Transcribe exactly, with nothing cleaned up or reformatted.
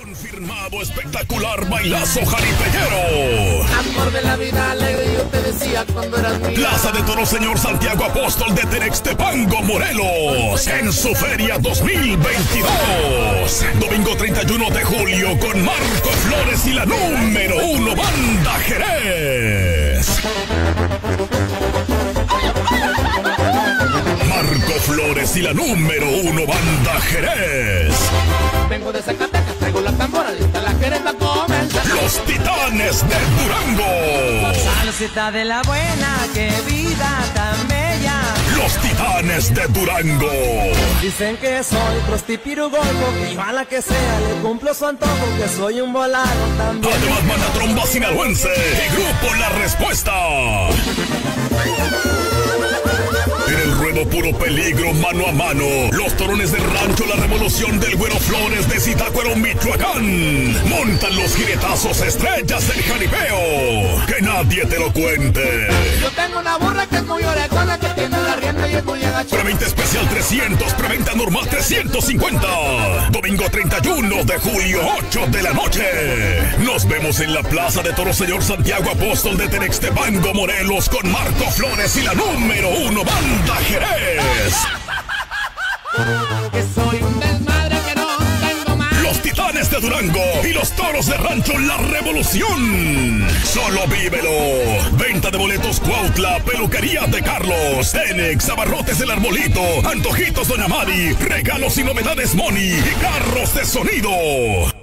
Confirmado espectacular bailazo jaripeñero. Amor de la vida alegre, yo te decía cuando eras mía. Plaza de Toros Señor Santiago Apóstol de Tenextepango, Morelos, en su feria dos mil veintidós. Domingo treinta y uno de julio con Marco Flores y la número uno Banda Jerez. Marco Flores y la número uno Banda Jerez. Vengo de Zacatecas, traigo la tambora, lista la Jerez va a comenzar. Los Titanes de Durango. Salsita de la buena, qué vida tan bella. Los Titanes de Durango. Dicen que soy prostipirugolfo, que yo a la que sea le cumplo su antojo, que soy un volado también. Además, Manda Tromba Sinaloense y Grupo La Respuesta. En el ruedo puro peligro, mano a mano, los torones de rancho, la revolución del Güero Flores de Zitácuaro, Michoacán. Montan los jiretazos estrellas del jaripeo. Que nadie te lo cuente. Yo tengo una burra que es muy orejona, que tiene la rienda y es muy agachona. Preventa especial trescientos, preventa normal trescientos cincuenta. Domingo treinta y uno de julio, ocho de la noche. Nos vemos en la Plaza de Toros Señor Santiago Apóstol de Tenextepango, Morelos, con Marco Flores y la número uno Banda Jerez. Que soy un desmadre que no tengo más. Los Titanes de Durango y los Toros de Rancho La Revolución. Solo vívelo. Venta de boletos Cuautla, Peluquería de Carlos, Tenex, Abarrotes del Arbolito, Antojitos Doña Mari, regalos y novedades Moni y carros de sonido.